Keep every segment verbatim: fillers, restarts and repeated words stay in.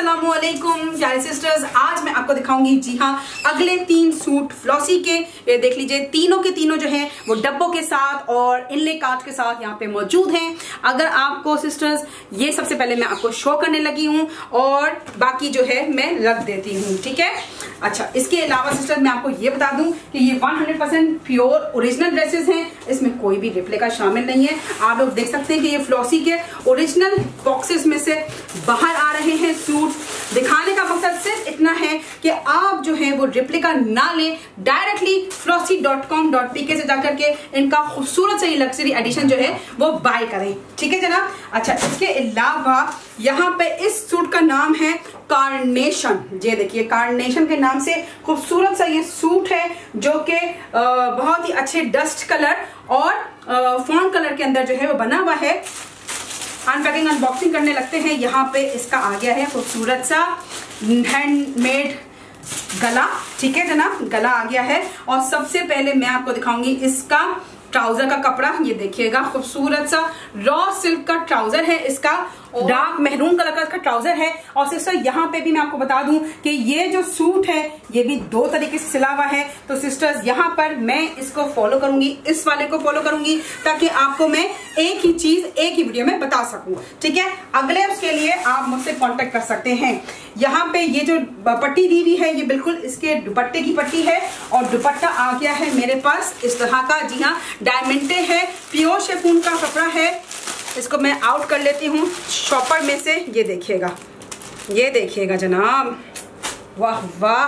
अस्सलामुअलैकुम प्यारे सिस्टर्स, आज मैं आपको दिखाऊंगी जी हाँ अगले तीन सूट फ्लॉसी के। ये देख लीजिए, तीनों के तीनों जो हैं वो डब्बों के साथ और इनले काट के साथ यहाँ पे मौजूद हैं। अगर आपको सिस्टर्स ये सबसे पहले मैं आपको शो करने लगी हूँ और बाकी जो है मैं रख देती हूँ, ठीक है। अच्छा, इसके अलावा सिस्टर मैं आपको ये बता दूं कि ये hundred percent pure original dresses हैं, इसमें कोई भी रिप्लिका शामिल नहीं है। आप लोग देख सकते हैं कि ये फ्लॉसी के ओरिजिनल बॉक्सेस में से बाहर आ रहे हैं सूट। दिखाने का मकसद सिर्फ इतना है कि आप जो है वो रिप्लिका ना लें, directly Flossy dot com dot P K से जाकर के इनका खूबसूरत सा ये लग्जरी एडिशन जो है वो बाय करें, ठीक है जनाब। अच्छा, इसके अलावा यहाँ पे इस सूट का नाम है कार्नेशन। ये देखिए, कार्नेशन के नाम से खूबसूरत सा ये सूट है जो कि बहुत ही अच्छे डस्ट कलर और फॉन्ट कलर के अंदर जो है वो बना हुआ है। अनपैकिंग अनबॉक्सिंग करने लगते हैं। यहाँ पे इसका आ गया है खूबसूरत सा हैंडमेड गला, ठीक है जनाब, गला आ गया है। और सबसे पहले मैं आपको दिखाऊंगी इसका ट्राउजर का कपड़ा। ये देखिएगा, खूबसूरत सा रॉ सिल्क का ट्राउजर है इसका, डार्क मेहरून कलर का इसका ट्राउजर है। और सिस्टर यहाँ पे भी मैं आपको बता दूं कि ये जो सूट है ये भी दो तरीके से सिला हुआ है। तो सिस्टर्स यहाँ पर मैं इसको फॉलो करूंगी, इस वाले को फॉलो करूंगी, ताकि आपको मैं एक ही चीज एक ही वीडियो में बता सकूं, ठीक है। अगले उसके लिए आप मुझसे कांटेक्ट कर सकते हैं। यहाँ पे ये जो पट्टी दी हुई है ये बिल्कुल इसके दुपट्टे की पट्टी है और दुपट्टा आ गया है मेरे पास इस तरह का। जी हाँ, डायमंडे है, प्योर शिफॉन का कपड़ा है। इसको मैं आउट कर लेती हूँ शॉपर में से। ये देखिएगा, ये देखिएगा जनाब, वाह वाह,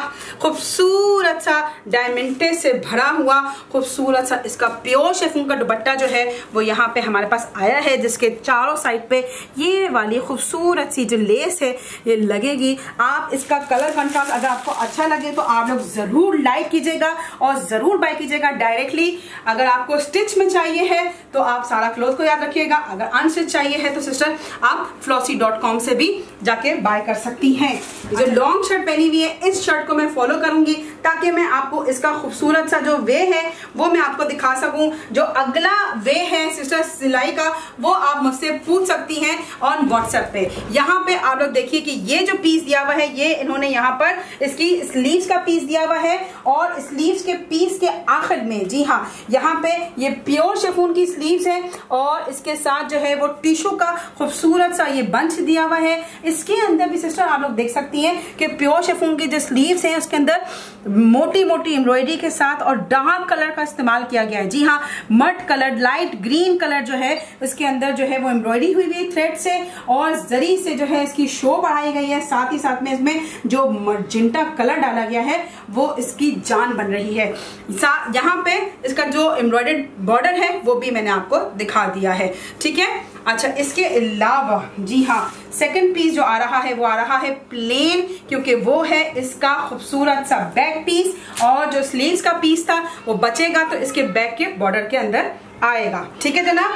खूबसूरत सा डायमंडे से भरा हुआ खूबसूरत सा इसका प्योर शिफॉन का दुपट्टा जो है वो यहाँ पे हमारे पास आया है, जिसके चारों साइड पे ये वाली खूबसूरत सी जो लेस है ये लगेगी। आप इसका कलर कंट्रास्ट अगर आपको अच्छा लगे तो आप लोग जरूर लाइक कीजिएगा और जरूर बाय कीजिएगा डायरेक्टली। अगर आपको स्टिच में चाहिए है तो आप सारा क्लोथ को याद रखिएगा, अगर अनस्टिच चाहिए है तो सिस्टर आप फ्लॉसी डॉट कॉम से भी जाके बाय कर सकती हैं। जो लॉन्ग शर्ट पहनी हुई है इस शर्ट को मैं फॉलो करूंगी ताकि मैं आपको इसका खूबसूरत सा जो वे है वो मैं आपको दिखा सकूं। जो अगला वे है सिस्टर सिलाई का वो आप मुझसे पूछ सकती हैं ऑन व्हाट्सएप पे। यहाँ पे आप लोग देखिए कि ये जो पीस दिया हुआ है ये इन्होंने यहाँ पर इसकी स्लीव्स का पीस दिया हुआ है और स्लीव्स के पीस के आखिर में जी हाँ यहाँ पे ये प्योर शिफॉन की स्लीव्स है और इसके साथ जो है वो टिश्यू का खूबसूरत सा ये बंच दिया हुआ है। इसके अंदर भी सिस्टर आप लोग देख सकती हैं कि प्योर शिफॉन की जो स्लीव्स हैं उसके अंदर मोटी मोटी एम्ब्रॉयडरी के साथ और डार्क कलर का इस्तेमाल किया गया है। जी हाँ, mud colour, light green colour जो है इसके अंदर जो है वो एम्ब्रॉयडरी हुई हुई थ्रेड से और जरी से जो है इसकी शो बढ़ाई गई है। साथ ही साथ में इसमें जो मर्जेंटा कलर डाला गया है वो इसकी जान बन रही है। यहाँ पे इसका जो एम्ब्रॉयडर्ड बॉर्डर है वो भी मैंने आपको दिखा दिया है, ठीक है। अच्छा, इसके अलावा जी हाँ सेकंड पीस जो आ रहा है वो आ रहा है प्लेन, क्योंकि वो है इसका खूबसूरत सा बैक पीस और जो स्लीव्स का पीस था वो बचेगा तो इसके बैक के बॉर्डर के अंदर आएगा, ठीक है जनाब।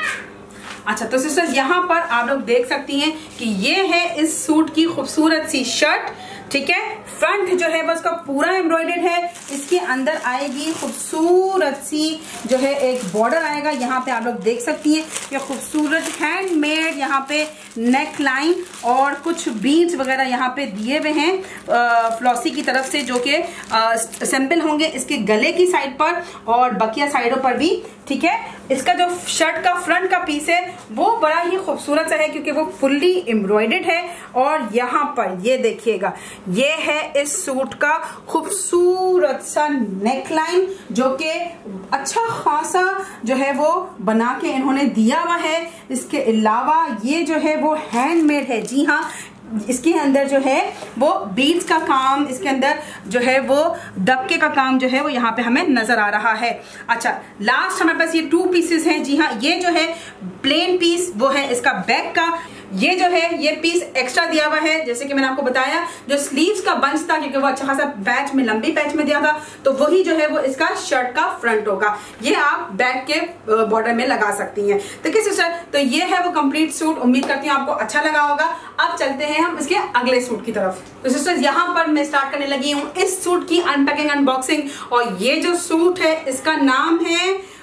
अच्छा, तो सिस्टर्स यहाँ पर आप लोग देख सकती हैं कि ये है इस सूट की खूबसूरत सी शर्ट, ठीक है। फ्रंट जो है बस का पूरा एम्ब्रॉयडर्ड है। इसके अंदर आएगी खूबसूरत सी जो है एक बॉर्डर आएगा। यहाँ पे आप लोग देख सकती हैं कि खूबसूरत हैंडमेड यहाँ पे नेक लाइन और कुछ बीड्स वगैरह यहाँ पे दिए हुए हैं फ्लॉसी की तरफ से, जो कि असेंबल होंगे इसके गले की साइड पर और बकिया साइडों पर भी, ठीक है। इसका जो शर्ट का फ्रंट का पीस है वो बड़ा ही खूबसूरत सा है क्योंकि वो फुल्ली एम्ब्रॉयडर्ड है। और यहाँ पर ये देखिएगा, ये है इस सूट का खूबसूरत सा नेक लाइन जो कि अच्छा खासा जो है वो बना के इन्होंने दिया हुआ है। इसके अलावा ये जो है वो हैंडमेड है। जी हाँ, इसके अंदर जो है वो बीड्स का काम, इसके अंदर जो है वो दबके का काम जो है वो यहाँ पे हमें नजर आ रहा है। अच्छा, लास्ट हमारे पास ये टू पीसेस हैं। जी हाँ, ये जो है प्लेन पीस वो है इसका बैक का। ये जो है ये पीस एक्स्ट्रा दिया हुआ है, जैसे कि मैंने आपको बताया जो स्लीव्स का बंच था क्योंकि वो अच्छा खासा पैच में, लंबी पैच में दिया था, तो वही जो है वो इसका शर्ट का फ्रंट होगा। ये आप बैक के बॉर्डर में लगा सकती हैं। देखिए सिस्टर, तो ये है वो कंप्लीट सूट। उम्मीद करती हूँ आपको अच्छा लगा होगा। अब चलते हैं हम इसके अगले सूट की तरफ। तो सिस्टर यहाँ पर मैं स्टार्ट करने लगी हूँ इस सूट की अनपैकिंग अनबॉक्सिंग। और ये जो सूट है इसका नाम है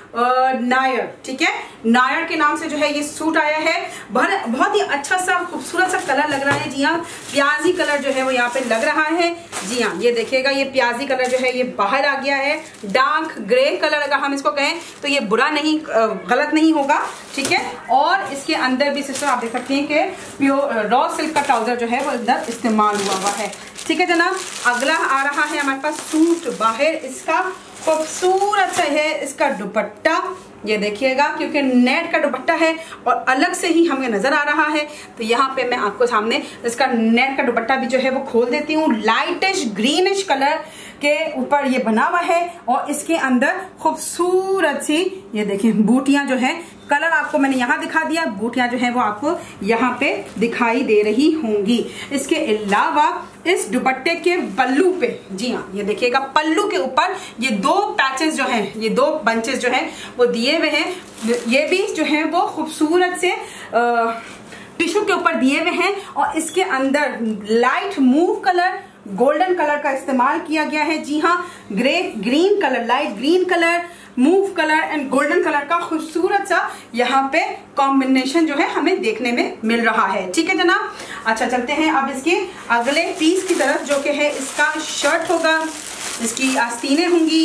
नायर, ठीक है, नायर के नाम से जो है ये सूट आया है। बहुत ही अच्छा सा खूबसूरत सा कलर लग रहा है। जी हाँ, प्याजी कलर जो है वो यहाँ पे लग रहा है। जी हाँ, ये देखिएगा, ये प्याजी कलर जो है ये बाहर आ गया है। डार्क ग्रे कलर अगर हम इसको कहें तो ये बुरा नहीं, गलत नहीं होगा, ठीक है। और इसके अंदर भी सिस्टर आप देख सकते हैं कि प्योर रॉ सिल्क का ट्राउजर जो है वो अंदर इस्तेमाल हुआ हुआ है, ठीक है जनाब। अगला आ रहा है हमारे पास सूट। बाहर इसका खूबसूरत सा है इसका दुपट्टा, ये देखिएगा, क्योंकि नेट का दुपट्टा है और अलग से ही हमें नजर आ रहा है। तो यहाँ पे मैं आपको सामने इसका नेट का दुपट्टा भी जो है वो खोल देती हूँ। लाइटिश ग्रीनिश कलर के ऊपर ये बना हुआ है और इसके अंदर खूबसूरत सी ये देखिए बूटियां जो है, कलर आपको मैंने यहाँ दिखा दिया, बूटियां जो है वो आपको यहाँ पे दिखाई दे रही होंगी। इसके अलावा इस दुपट्टे के पल्लू पे, जी हाँ, ये देखिएगा, पल्लू के ऊपर ये दो पैचेस जो हैं, ये दो बंचेस जो हैं वो दिए हुए हैं। ये भी जो है वो खूबसूरत से टिश्यू के ऊपर दिए हुए हैं और इसके अंदर light mauve colour, golden colour का इस्तेमाल किया गया है। जी हाँ, grey green colour, light green colour, mauve colour and golden colour का खूबसूरत सा यहाँ पे कॉम्बिनेशन जो है हमें देखने में मिल रहा है, ठीक है जनाब। अच्छा, चलते हैं अब इसके अगले पीस की तरफ, जो कि है इसका शर्ट होगा, इसकी आस्तीनें होंगी।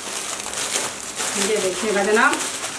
ये देखिएगा जनाब,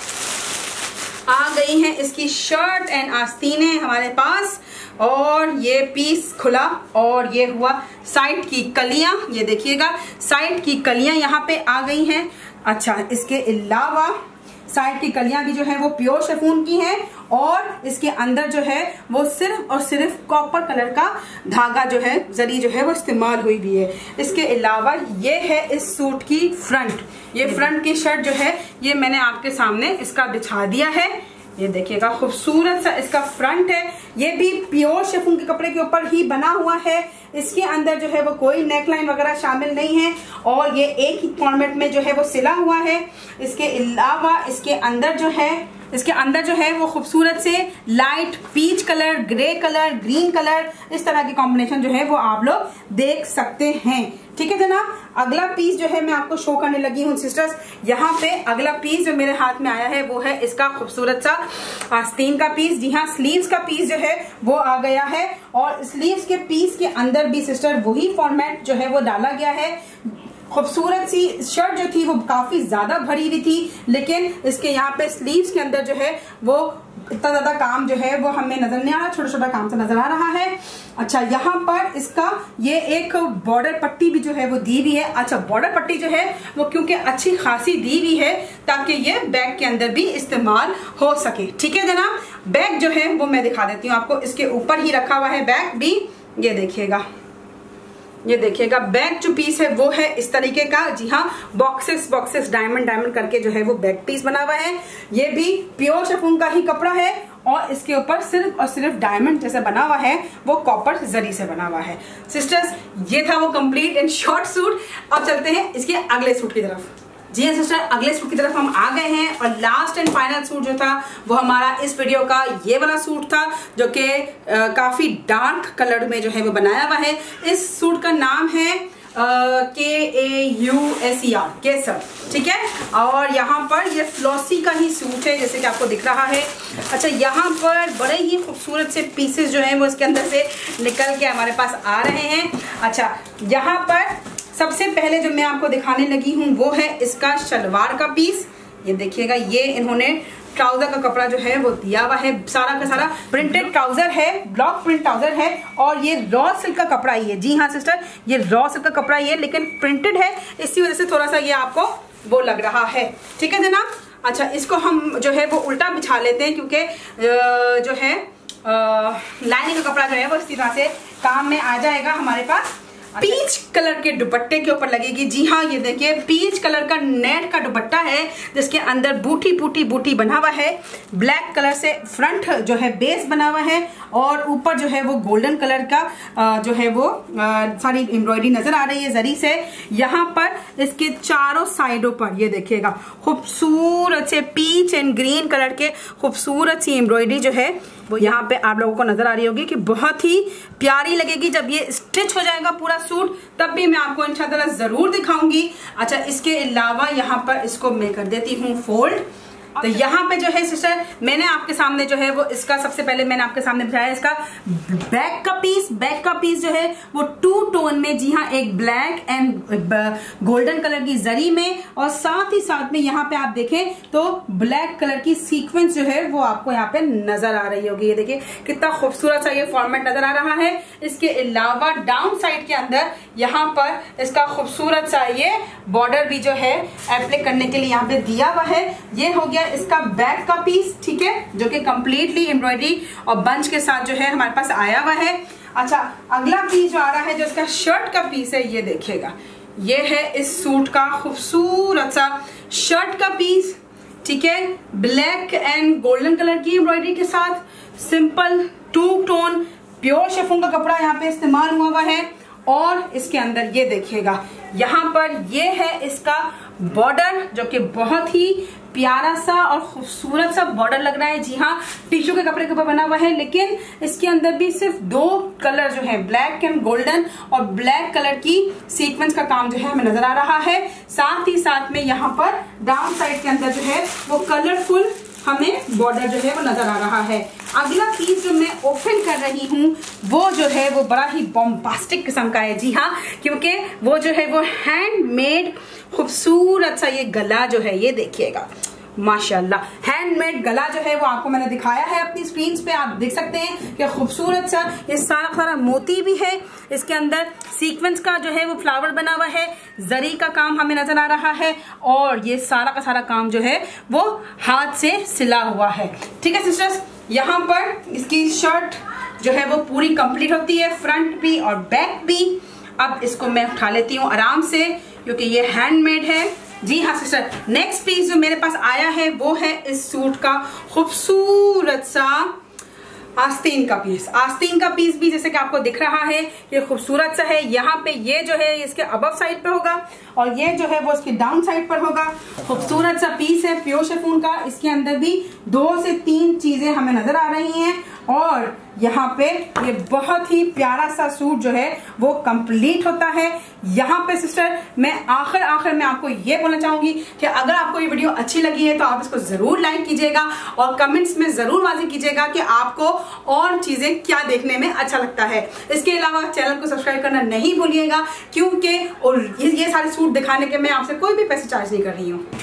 आ गई हैं इसकी शर्ट एंड आस्तीनें हमारे पास, और ये पीस खुला और ये हुआ साइड की कलियां, ये देखिएगा साइड की कलियां यहाँ पे आ गई हैं। अच्छा, इसके अलावा साइड की कलियां भी जो है वो प्योर शिफॉन की हैं और इसके अंदर जो है वो सिर्फ और सिर्फ कॉपर कलर का धागा जो है, जरी जो है वो इस्तेमाल हुई भी है। इसके अलावा ये है इस सूट की फ्रंट, ये फ्रंट की शर्ट जो है ये मैंने आपके सामने इसका बिछा दिया है। ये देखिएगा, खूबसूरत सा इसका फ्रंट है। ये भी प्योर शिफॉन के कपड़े के ऊपर ही बना हुआ है। इसके अंदर जो है वो कोई नेकलाइन वगैरह शामिल नहीं है और ये एक ही फॉर्मेट में जो है वो सिला हुआ है। इसके अलावा इसके अंदर जो है इसके अंदर जो है वो खूबसूरत से light peach colour, grey colour, green colour, इस तरह की कॉम्बिनेशन जो है वो आप लोग देख सकते हैं, ठीक है जनाब। अगला पीस जो है मैं आपको शो करने लगी हूँ सिस्टर्स। यहाँ पे अगला पीस जो मेरे हाथ में आया है वो है इसका खूबसूरत सा आस्तीन का पीस। जी हाँ, स्लीव्स का पीस जो है वो आ गया है और स्लीव्स के पीस के अंदर भी सिस्टर वही फॉर्मेट जो है वो डाला गया है। खूबसूरत सी शर्ट जो थी वो काफी ज्यादा भरी हुई थी, लेकिन इसके यहाँ पे स्लीव्स के अंदर जो है वो इतना ज्यादा काम जो है वो हमें नजर नहीं आ रहा, छोटा छोटा काम सा नजर आ रहा है। अच्छा, यहाँ पर इसका ये एक बॉर्डर पट्टी भी जो है वो दी हुई है। अच्छा, बॉर्डर पट्टी जो है वो क्योंकि अच्छी खासी दी हुई है ताकि ये बैग के अंदर भी इस्तेमाल हो सके, ठीक है जनाब। बैग जो है वो मैं दिखा देती हूँ आपको, इसके ऊपर ही रखा हुआ है बैग भी, ये देखिएगा, ये देखिएगा बैक जो पीस है वो है इस तरीके का। जी हाँ, बॉक्सेस बॉक्सेस डायमंड डायमंड करके जो है वो बैक पीस बना हुआ है। ये भी प्योर शिफॉन का ही कपड़ा है और इसके ऊपर सिर्फ और सिर्फ डायमंड जैसे बना हुआ है, वो कॉपर जरी से बना हुआ है। सिस्टर्स, ये था वो कंप्लीट एंड शॉर्ट सूट। अब चलते हैं इसके अगले सूट की तरफ। जी हाँ सिस्टर, अगले सूट की तरफ हम आ गए हैं और लास्ट एंड फाइनल सूट जो था वो हमारा इस वीडियो का ये वाला सूट था, जो कि काफी डार्क कलर में जो है वो बनाया हुआ है। इस सूट का नाम है K A U S E R, Kesar, ठीक है। और यहाँ पर ये फ्लॉसी का ही सूट है जैसे कि आपको दिख रहा है। अच्छा, यहाँ पर बड़े ही खूबसूरत से पीसेस जो हैं वो इसके अंदर से निकल के हमारे पास आ रहे हैं। अच्छा, यहाँ पर सबसे पहले जो मैं आपको दिखाने लगी हूँ वो है इसका शलवार का पीस। ये देखिएगा, ये इन्होंने ट्राउजर का कपड़ा जो है वो दिया हुआ है, सारा का सारा प्रिंटेड ट्राउजर है, ब्लॉक प्रिंट ट्राउजर है और ये रॉ सिल्क का कपड़ा ही है। जी हाँ सिस्टर, ये रॉ सिल्क का कपड़ा ही है लेकिन प्रिंटेड है, इसी वजह से थोड़ा सा ये आपको वो लग रहा है, ठीक है जनाब। अच्छा, इसको हम जो है वो उल्टा बिछा लेते हैं क्योंकि जो है लाइनिंग का कपड़ा जो है वो इसी तरह से काम में आ जाएगा हमारे पास। पीच कलर के दुपट्टे के ऊपर लगेगी। जी हाँ, ये देखिए पीच कलर का नेट का दुपट्टा है जिसके अंदर बूटी बूटी बूटी बना हुआ है। ब्लैक कलर से फ्रंट जो है बेस बना हुआ है और ऊपर जो है वो गोल्डन कलर का जो है वो सारी एम्ब्रॉयडरी नजर आ रही है जरी से। यहाँ पर इसके चारों साइडों पर ये देखिएगा खूबसूरत से पीच एंड ग्रीन कलर के खूबसूरत सी एम्ब्रॉयडरी जो है वो यहाँ पे आप लोगों को नजर आ रही होगी कि बहुत ही प्यारी लगेगी। जब ये स्टिच हो जाएगा पूरा सूट तब भी मैं आपको इंशाल्लाह जरूर दिखाऊंगी। अच्छा, इसके अलावा यहाँ पर इसको मैं कर देती हूँ फोल्ड। तो यहाँ पे जो है सिस्टर मैंने आपके सामने जो है वो इसका सबसे पहले मैंने आपके सामने बताया इसका बैक का पीस। बैक का पीस जो है वो टू टोन में, जी हाँ, एक ब्लैक एंड गोल्डन कलर की जरी में, और साथ ही साथ में यहाँ पे आप देखें तो ब्लैक कलर की सीक्वेंस जो है वो आपको यहाँ पे नजर आ रही होगी। ये देखिए कितना खूबसूरत सा ये फॉर्मेट नजर आ रहा है। इसके अलावा डाउन साइड के अंदर यहाँ पर इसका खूबसूरत सा ये बॉर्डर भी जो है एप्लाई करने के लिए यहाँ पे दिया हुआ है। ये हो गया इसका बैक का पीस, ठीक है, जो कि कंप्लीटली एम्ब्रॉयडरी और बंच के साथ जो है हमारे पास आया हुआ है। अच्छा, अगला पीस जो आ रहा है जो इसका शर्ट का पीस है, ये देखिएगा, ये है इस सूट का खूबसूरत सा शर्ट का पीस, ठीक है, ब्लैक एंड गोल्डन कलर की एम्ब्रॉयडरी के साथ, simple two tone pure chiffon का कपड़ा यहाँ पे इस्तेमाल हुआ हुआ है। और इसके अंदर ये देखिएगा यहाँ पर ये है इसका बॉर्डर, जो कि बहुत ही प्यारा सा और खूबसूरत सा बॉर्डर लग रहा है। जी हाँ, टिश्यू के कपड़े के ऊपर बना हुआ है, लेकिन इसके अंदर भी सिर्फ दो कलर जो है ब्लैक एंड गोल्डन और ब्लैक कलर की सीक्वेंस का काम जो है हमें नजर आ रहा है। साथ ही साथ में यहाँ पर डाउन साइड के अंदर जो है वो कलरफुल हमें बॉर्डर जो है वो नजर आ रहा है। अगला पीस जो मैं ओपन कर रही हूँ वो जो है वो बड़ा ही बॉम्बास्टिक किस्म का है। जी हाँ, क्योंकि वो जो है वो हैंडमेड खूबसूरत सा ये गला जो है, ये देखिएगा माशाल्लाह, हैंडमेड गला जो है वो आपको मैंने दिखाया है अपनी स्क्रीन पे, आप देख सकते हैं कि खूबसूरत सा ये सारा सारा मोती भी है। इसके अंदर सीक्वेंस का जो है वो फ्लावर बना हुआ है, जरी का काम हमें नजर आ रहा है, और ये सारा का सारा काम जो है वो हाथ से सिला हुआ है। ठीक है सिस्टर्स, यहाँ पर इसकी शर्ट जो है वो पूरी कंप्लीट होती है, फ्रंट भी और बैक भी। अब इसको मैं उठा लेती हूँ आराम से, क्योंकि ये हैंडमेड है। जी हाँ सिस्टर, नेक्स्ट पीस जो मेरे पास आया है वो है इस सूट का खूबसूरत सा आस्तीन का पीस। आस्तीन का पीस भी जैसे कि आपको दिख रहा है ये खूबसूरत सा है। यहाँ पे ये जो है इसके अबव साइड पे होगा और ये जो है वो इसके डाउन साइड पर होगा। खूबसूरत सा पीस है प्योर शिफॉन का। इसके अंदर भी दो से तीन चीजें हमें नजर आ रही हैं, और यहाँ पे ये बहुत ही प्यारा सा सूट जो है वो कंप्लीट होता है। यहाँ पे सिस्टर मैं आखिर आखिर में आपको ये बोलना चाहूंगी कि अगर आपको ये वीडियो अच्छी लगी है तो आप इसको जरूर लाइक कीजिएगा और कमेंट्स में जरूर वाज़ेह कीजिएगा कि आपको और चीजें क्या देखने में अच्छा लगता है। इसके अलावा चैनल को सब्सक्राइब करना नहीं भूलिएगा, क्योंकि और ये, ये सारे सूट दिखाने के मैं आपसे कोई भी पैसे चार्ज नहीं कर रही हूँ।